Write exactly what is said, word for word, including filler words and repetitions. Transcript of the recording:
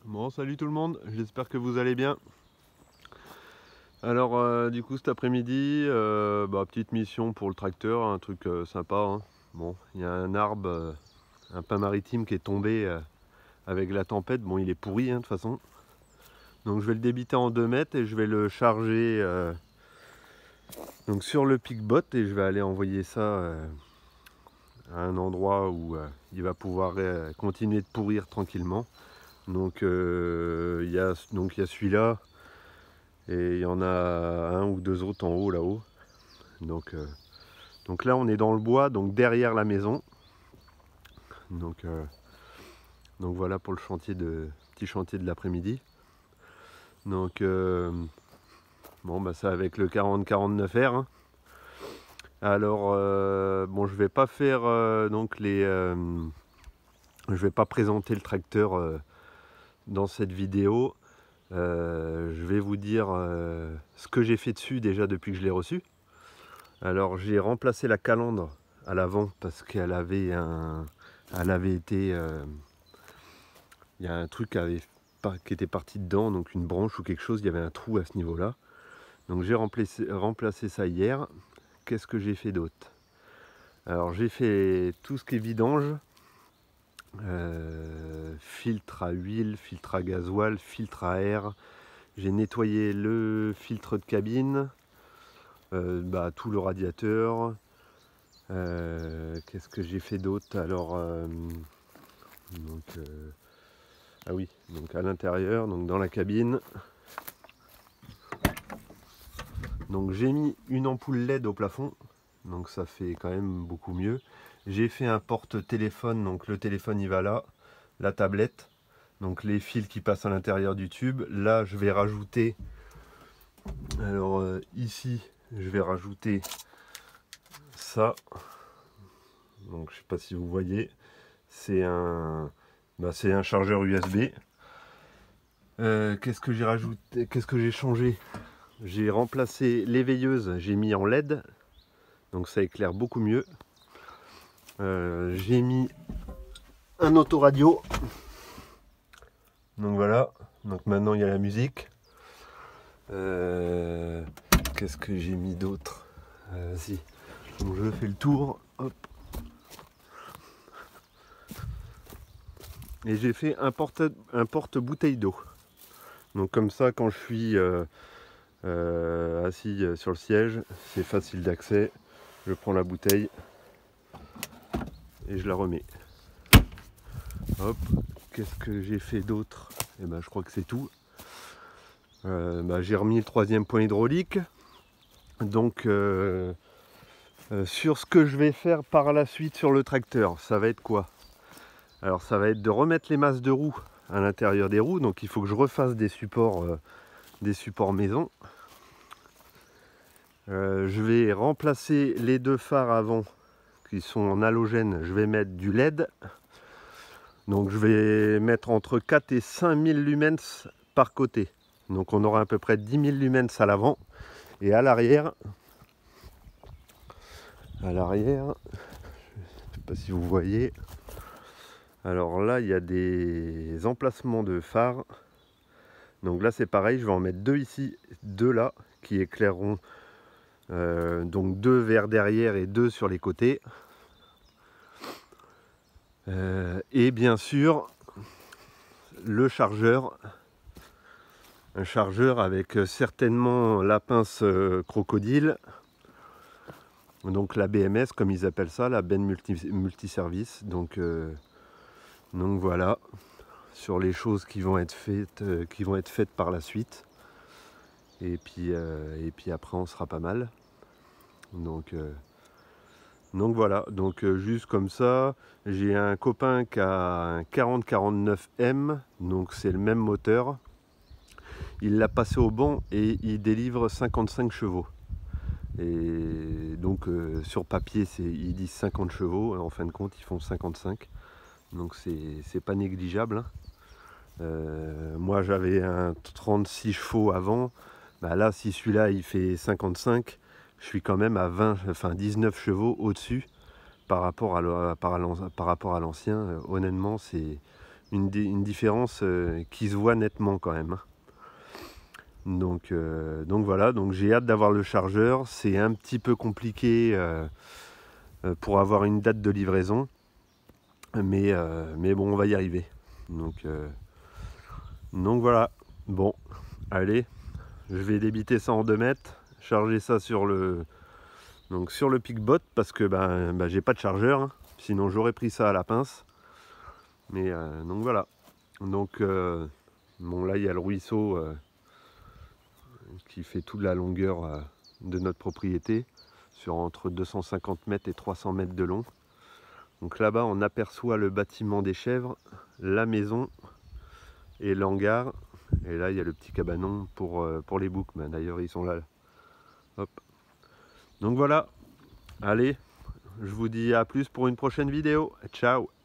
Bon, salut tout le monde, j'espère que vous allez bien. Alors, euh, du coup, cet après-midi, euh, bah, petite mission pour le tracteur, un truc euh, sympa, hein. Bon, il y a un arbre, euh, un pin maritime qui est tombé euh, avec la tempête. Bon, il est pourri, hein, de toute façon. Donc, je vais le débiter en deux mètres et je vais le charger euh, donc sur le pic-bot et je vais aller envoyer ça euh, à un endroit où euh, il va pouvoir euh, continuer de pourrir tranquillement. Donc, euh, il y a, donc, il y a celui-là. Et il y en a un ou deux autres en haut là-haut. Donc, euh, donc là on est dans le bois, donc derrière la maison. Donc, euh, donc voilà pour le chantier de petit chantier de l'après-midi. Donc euh, bon bah ça avec le quarante quarante-neuf R. Hein. Alors euh, bon je vais pas faire euh, donc les euh, je vais pas présenter le tracteur euh, dans cette vidéo. Euh, je vais vous dire euh, ce que j'ai fait dessus déjà depuis que je l'ai reçu. Alors j'ai remplacé la calandre à l'avant parce qu'elle avait un, elle avait été, euh, il y a un truc qui, avait, qui était parti dedans, donc une branche ou quelque chose, il y avait un trou à ce niveau-là. Donc j'ai remplacé, remplacé ça hier. Qu'est-ce que j'ai fait d'autre? Alors j'ai fait tout ce qui est vidange, euh, filtre à huile, filtre à gasoil, filtre à air. J'ai nettoyé le filtre de cabine, euh, bah, tout le radiateur. Euh, Qu'est-ce que j'ai fait d'autre? Alors, euh, donc, euh, ah oui, donc à l'intérieur, donc dans la cabine. Donc j'ai mis une ampoule L E D au plafond, donc ça fait quand même beaucoup mieux. J'ai fait un porte-téléphone, donc le téléphone il va là, la tablette, donc les fils qui passent à l'intérieur du tube. Là je vais rajouter, alors euh, ici je vais rajouter ça. Donc je sais pas si vous voyez, c'est un, bah, c'est un chargeur U S B. Euh, qu'est-ce que j'ai rajouté? Qu'est-ce que j'ai changé? J'ai remplacé l'éveilleuse, j'ai mis en L E D, donc ça éclaire beaucoup mieux. Euh, j'ai mis un autoradio, donc voilà, donc maintenant il y a la musique. Euh, qu'est-ce que j'ai mis d'autre? euh, Si, donc je fais le tour, hop. Et j'ai fait un porte, un porte-bouteille d'eau. Donc comme ça, quand je suis euh, euh, assis sur le siège, c'est facile d'accès. Je prends la bouteille et je la remets. Hop, qu'est-ce que j'ai fait d'autre? Et ben je crois que c'est tout. Euh, bah, j'ai remis le troisième point hydraulique. Donc euh, euh, sur ce que je vais faire par la suite sur le tracteur, ça va être quoi? Alors ça va être de remettre les masses de roues à l'intérieur des roues. Donc il faut que je refasse des supports, euh, des supports maison. Euh, je vais remplacer les deux phares avant qui sont en halogène. Je vais mettre du L E D. Donc je vais mettre entre quatre et cinq mille lumens par côté. Donc on aura à peu près dix mille lumens à l'avant. Et à l'arrière, à l'arrière, je ne sais pas si vous voyez. Alors là, il y a des emplacements de phares. Donc là, c'est pareil, je vais en mettre deux ici, deux là, qui éclaireront. Euh, donc deux vers derrière et deux sur les côtés. Euh, et bien sûr, le chargeur. Un chargeur avec certainement la pince euh, crocodile. Donc la B M S, comme ils appellent ça, la benne multi, multiservice. Donc, euh, donc voilà, sur les choses qui vont être faites, euh, qui vont être faites par la suite. Et puis, euh, et puis après, on sera pas mal. Donc, euh, donc voilà, donc euh, juste comme ça, j'ai un copain qui a un quarante quarante-neuf M, donc c'est le même moteur. Il l'a passé au banc et il délivre cinquante-cinq chevaux. Et donc euh, sur papier c'est, ils disent cinquante chevaux, en fin de compte ils font cinquante-cinq. Donc c'est pas négligeable. Hein. Euh, moi j'avais un trente-six chevaux avant. Bah là si celui-là il fait cinquante-cinq, je suis quand même à vingt, enfin dix-neuf chevaux au-dessus par rapport à l'ancien. Par rapport à l'ancien, honnêtement c'est, une, une différence euh, qui se voit nettement quand même. Donc, euh, donc voilà, donc j'ai hâte d'avoir le chargeur. C'est un petit peu compliqué euh, pour avoir une date de livraison, mais, euh, mais bon, on va y arriver. Donc, euh, donc voilà, bon, allez, je vais débiter ça en deux mètres, charger ça sur le, donc sur le Pickbot parce que ben, ben j'ai pas de chargeur, hein, sinon j'aurais pris ça à la pince. Mais euh, donc voilà, donc euh, bon là il y a le ruisseau euh, qui fait toute la longueur euh, de notre propriété, sur entre deux cent cinquante mètres et trois cents mètres de long. Donc là-bas on aperçoit le bâtiment des chèvres, la maison et l'hangar. Et là il y a le petit cabanon pour, euh, pour les boucs, ben, d'ailleurs ils sont là. Hop. Donc voilà, allez, je vous dis à plus pour une prochaine vidéo. Ciao.